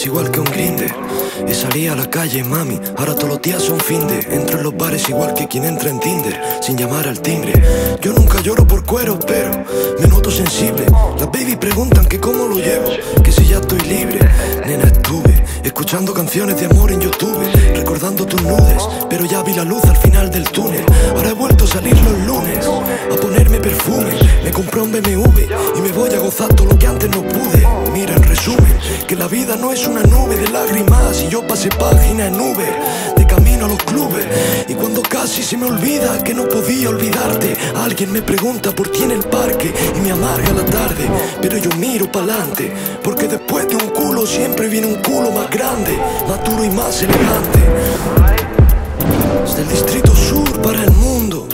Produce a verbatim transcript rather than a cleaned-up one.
es igual que un Grindr. Y salí a la calle, mami, ahora todos los días son finde. Entro en los bares igual que quien entra en Tinder, sin llamar al timbre. Yo nunca lloro por cuero, pero me noto sensible. Las baby preguntan que cómo lo llevo, que si ya estoy libre. Nena, estuve escuchando canciones de amor en YouTube, recordando tus nudes, pero ya vi la luz al final del túnel. Ahora he vuelto a salir los lunes, a ponerme perfume. Me compré un B M W y me voy a gozar todo lo que antes no pude. Mira, en resumen, que la vida no es una nube de lágrimas. Y yo pasé página en Uber, de camino a los clubes. Y cuando casi se me olvida que no podía olvidarte, alguien me pregunta por ti en el parque y me amarga la tarde. Pero yo miro pa'lante, porque después de un culo siempre viene un culo más grande, más duro y más elegante. Desde el distrito sur para el mundo,